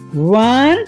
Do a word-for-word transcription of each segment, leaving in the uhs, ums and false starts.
One,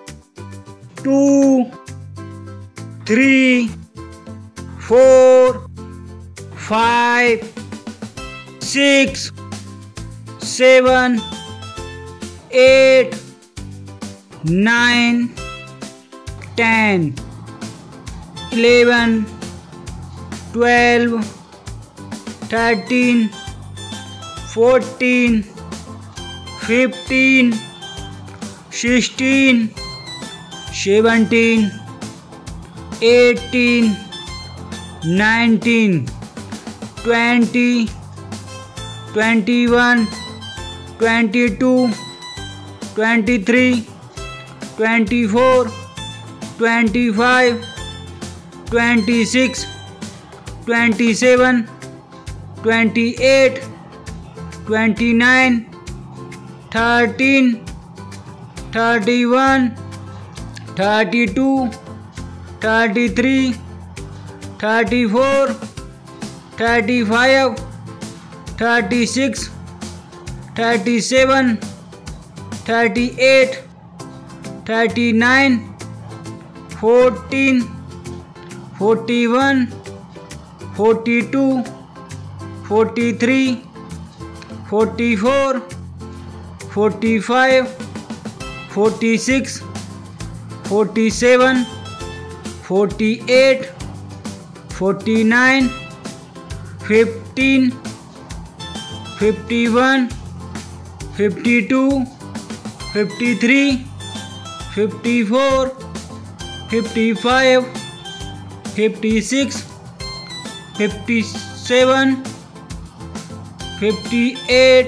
two, three, four, five, six, seven, eight, nine, ten, eleven, twelve, thirteen, fourteen, fifteen, sixteen, seventeen, eighteen, nineteen, twenty, twenty-one, twenty-two, twenty-three, twenty-four, twenty-five, twenty-six, twenty-seven, twenty-eight, twenty-nine, thirteen, thirty-one, thirty-two, thirty-three, thirty-four, thirty-five, thirty-six, thirty-seven, thirty-eight, thirty-nine, fourteen, forty-one, forty-two, forty-three, forty-four, forty-five, forty-six, forty-seven, forty-eight, forty-nine, fifteen, fifty-one, fifty-two, fifty-three, fifty-four, fifty-five, fifty-six, fifty-seven, fifty-eight,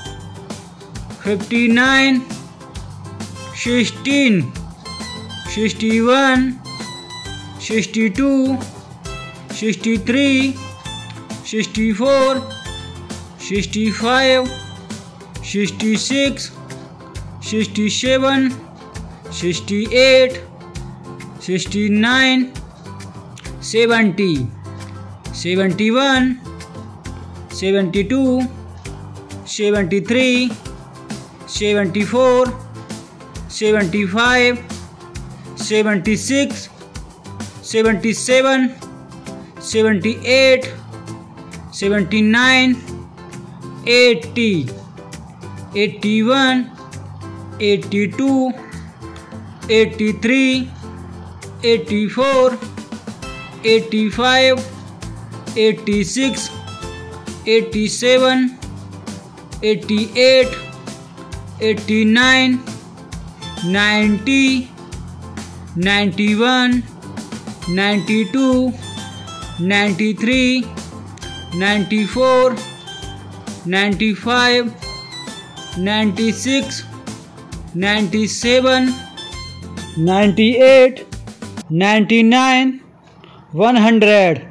fifty-nine, sixteen, sixty-one, sixty-two, sixty-three, sixty-four, sixty-five, sixty-six, sixty-seven, sixty-eight, sixty-nine, seventy, seventy-one, seventy-two, seventy-three, seventy-four, seventy-five, seventy-six, seventy-seven, seventy-eight, seventy-nine, eighty, eighty-one, eighty-two, eighty-three, eighty-four, eighty-five, eighty-six, eighty-seven, eighty-eight, eighty-nine, ninety, ninety-one, ninety-two, ninety-three, ninety-four, ninety-five, ninety-six, ninety-seven, ninety-eight, ninety-nine, one hundred.